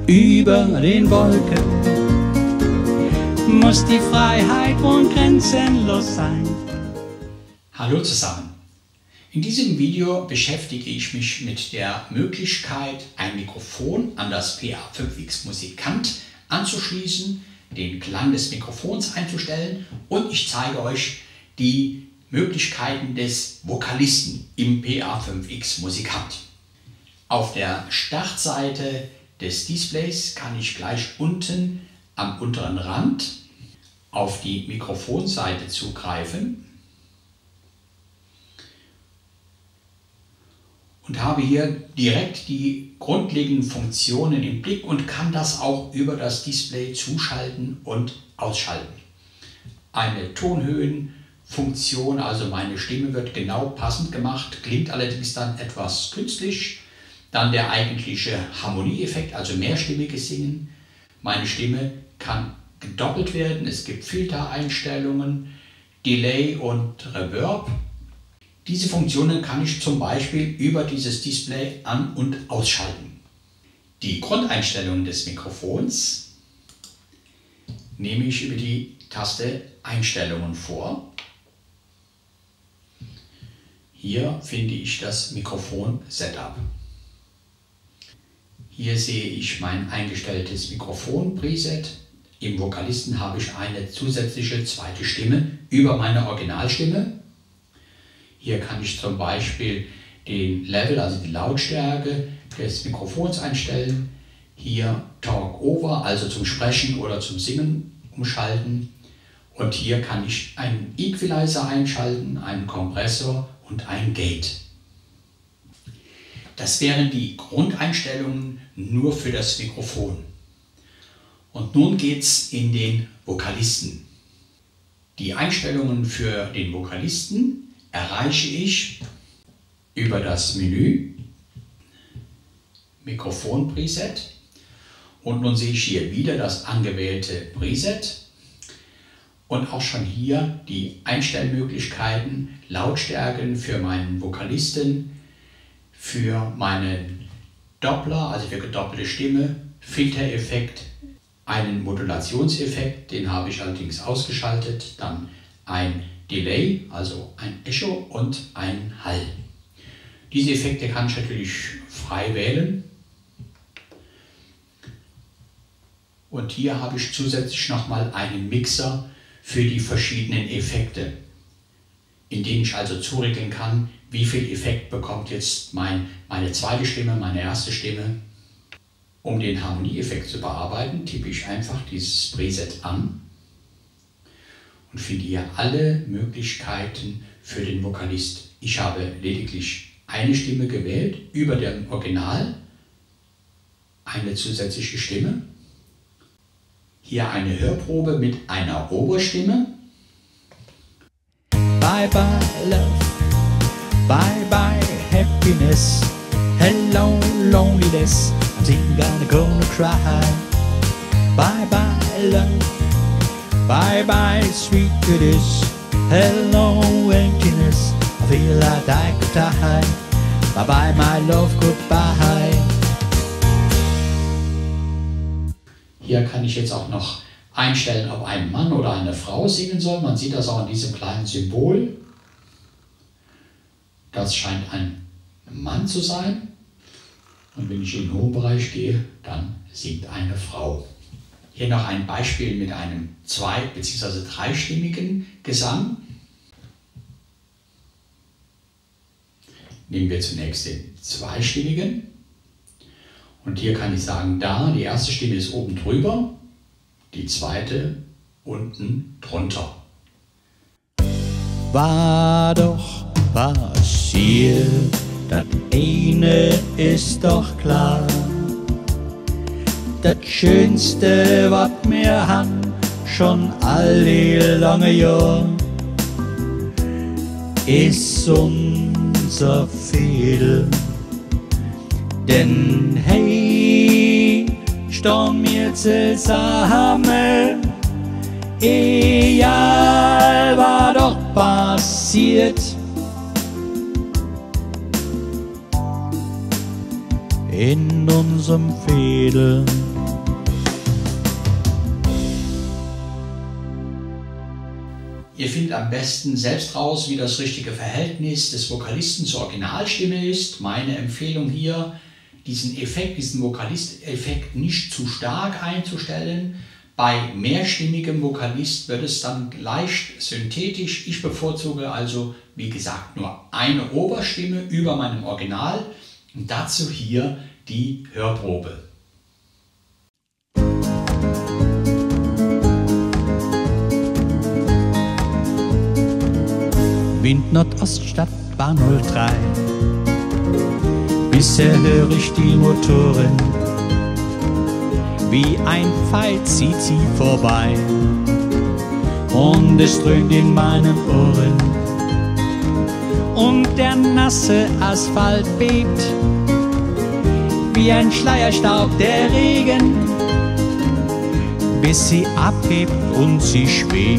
über den Wolken muss die Freiheit wohl grenzenlos sein. Hallo zusammen. In diesem Video beschäftige ich mich mit der Möglichkeit, ein Mikrofon an das PA5X Musikant anzuschließen, den Klang des Mikrofons einzustellen und ich zeige euch die Möglichkeiten des Vokalisten im PA5X Musikant. Auf der Startseite des Displays kann ich gleich unten am unteren Rand auf die Mikrofonseite zugreifen und habe hier direkt die grundlegenden Funktionen im Blick und kann das auch über das Display zuschalten und ausschalten. Eine Tonhöhenfunktion, also meine Stimme wird genau passend gemacht, klingt allerdings dann etwas künstlich. Dann der eigentliche Harmonieeffekt, also mehrstimmiges Singen. Meine Stimme kann gedoppelt werden, es gibt Filtereinstellungen, Delay und Reverb. Diese Funktionen kann ich zum Beispiel über dieses Display an- und ausschalten. Die Grundeinstellungen des Mikrofons nehme ich über die Taste Einstellungen vor. Hier finde ich das Mikrofon-Setup. Hier sehe ich mein eingestelltes Mikrofon-Preset. Im Vokalisten habe ich eine zusätzliche zweite Stimme über meine Originalstimme. Hier kann ich zum Beispiel den Level, also die Lautstärke des Mikrofons einstellen. Hier Talk Over, also zum Sprechen oder zum Singen umschalten. Und hier kann ich einen Equalizer einschalten, einen Kompressor und ein Gate. Das wären die Grundeinstellungen nur für das Mikrofon. Und nun geht es in den Vokalisten. Die Einstellungen für den Vokalisten erreiche ich über das Menü Mikrofon Preset und nun sehe ich hier wieder das angewählte Preset und auch schon hier die Einstellmöglichkeiten, Lautstärken für meinen Vokalisten, für meinen Doppler, also für gedoppelte Stimme, Filtereffekt, einen Modulationseffekt, den habe ich allerdings ausgeschaltet, dann ein Delay, also ein Echo und ein Hall. Diese Effekte kann ich natürlich frei wählen. Und hier habe ich zusätzlich nochmal einen Mixer für die verschiedenen Effekte, in denen ich also zuregeln kann, wie viel Effekt bekommt jetzt meine zweite Stimme, meine erste Stimme. Um den Harmonieeffekt zu bearbeiten, tippe ich einfach dieses Preset an und finde hier alle Möglichkeiten für den Vokalist. Ich habe lediglich eine Stimme gewählt, über dem Original eine zusätzliche Stimme. Hier eine Hörprobe mit einer Oberstimme. Bye bye love, bye bye happiness, hello loneliness, I'm still gonna cry. Bye bye love, bye bye sweet goodness, hello emptiness, I feel like I could die. Bye bye my love, goodbye. Hier kann ich jetzt auch noch einstellen, ob ein Mann oder eine Frau singen soll. Man sieht das auch an diesem kleinen Symbol. Das scheint ein Mann zu sein. Und wenn ich in den hohen Bereich gehe, dann singt eine Frau. Hier noch ein Beispiel mit einem zwei- bzw. dreistimmigen Gesang. Nehmen wir zunächst den zweistimmigen. Und hier kann ich sagen, da, die erste Stimme ist oben drüber, die zweite unten drunter. War doch passiert, das eine ist doch klar. Das Schönste, was wir haben, schon all die lange Jahr, ist unser Fehler. Denn hey, stehen wir zusammen, egal was doch passiert. In unserem Fädel Ihr findet am besten selbst raus, wie das richtige Verhältnis des Vokalisten zur Originalstimme ist. Meine Empfehlung hier, diesen Vokalist-Effekt nicht zu stark einzustellen. Bei mehrstimmigem Vokalist wird es dann leicht synthetisch. Ich bevorzuge also, wie gesagt, nur eine Oberstimme über meinem Original. Und dazu hier die Hörprobe. Wind Nordoststadt Bahn 03. Bisher höre ich die Motoren, wie ein Pfeil zieht sie vorbei. Und es dröhnt in meinen Ohren und der nasse Asphalt bebt, wie ein Schleierstaub der Regen, bis sie abhebt und sie schwebt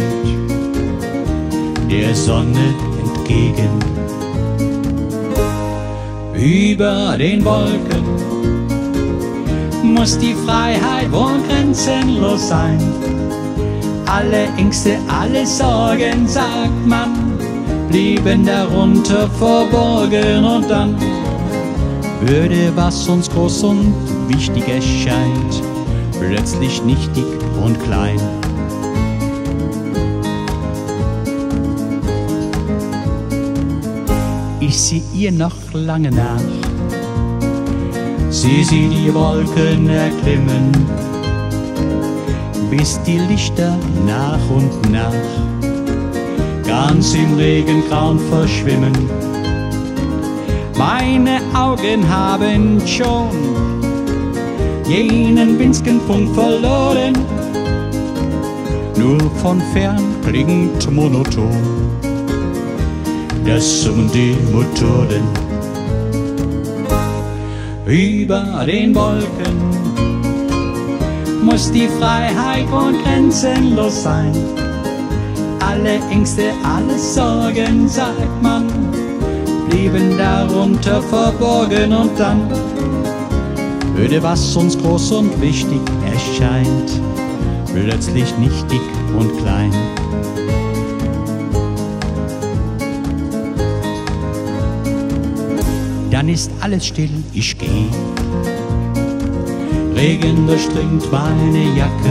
der Sonne entgegen. Über den Wolken muss die Freiheit wohl grenzenlos sein. Alle Ängste, alle Sorgen, sagt man, blieben darunter verborgen. Und dann würde, was uns groß und wichtig erscheint, plötzlich nichtig und klein. Ich sieh ihr noch lange nach, sieh sie die Wolken erklimmen, bis die Lichter nach und nach ganz im Regengrauen verschwimmen. Meine Augen haben schon jenen winzigen Punkt verloren, nur von fern klingt monoton das Summen der Motoren. Über den Wolken muss die Freiheit wohl grenzenlos sein. Alle Ängste, alle Sorgen, sagt man, blieben darunter verborgen. Und dann würde, was uns groß und wichtig erscheint, plötzlich nichtig und klein. Dann ist alles still, ich geh. Regen durchdringt meine Jacke.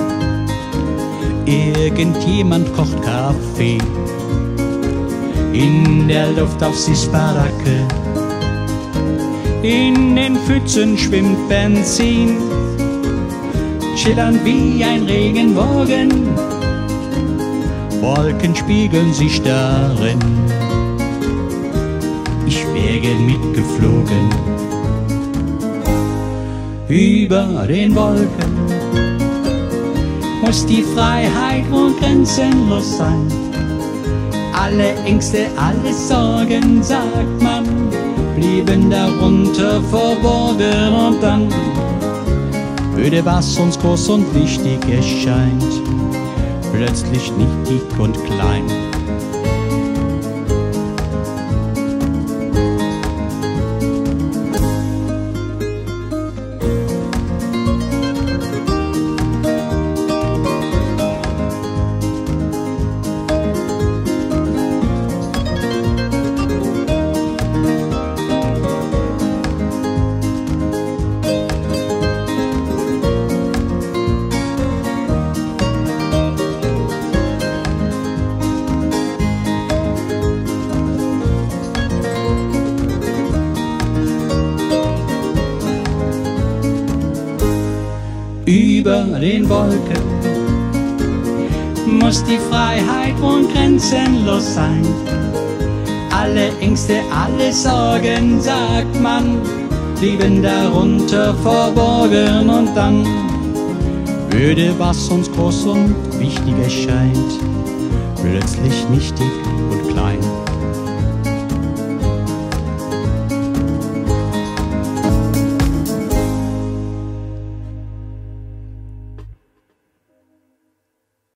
Irgendjemand kocht Kaffee. In der Luft auf Sis Baracke. In den Pfützen schwimmt Benzin, schillernd wie ein Regenbogen. Wolken spiegeln sich darin. Ich wäre mitgeflogen. Über den Wolken muss die Freiheit wohl grenzenlos sein. Alle Ängste, alle Sorgen, sagt man, blieben darunter verborgen. Und dann würde, was uns groß und wichtig erscheint, plötzlich nichtig und klein. Über den Wolken muss die Freiheit wohl grenzenlos sein. Alle Ängste, alle Sorgen, sagt man, blieben darunter verborgen. Und dann würde, was uns groß und wichtig erscheint, plötzlich nichtig und klein.